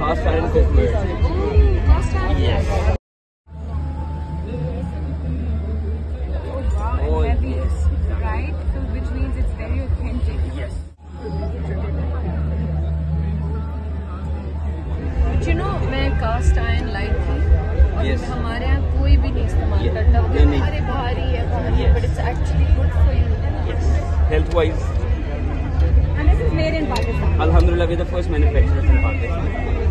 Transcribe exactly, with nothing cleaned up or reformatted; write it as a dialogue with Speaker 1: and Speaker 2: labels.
Speaker 1: Cast Iron Cookware.
Speaker 2: Oh, cast iron.
Speaker 1: Yes.
Speaker 2: Oh wow,
Speaker 1: Oh,
Speaker 2: and heavy,
Speaker 1: yes.
Speaker 2: right? So which means it's very authentic.
Speaker 1: Yes.
Speaker 2: But you know, मैं cast iron light थी और
Speaker 1: Yes.
Speaker 2: हमारे यहाँ कोई भी नहीं इस्तेमाल
Speaker 1: Yeah.
Speaker 2: करता। वो
Speaker 1: नहीं, नहीं.
Speaker 2: अरे भारी है, भारी है,
Speaker 1: Yes.
Speaker 2: but it's actually good for you.
Speaker 1: Yes. Health wise,
Speaker 2: And this is made in Pakistan.
Speaker 1: Alhamdulillah, we're the first manufacturers in Pakistan.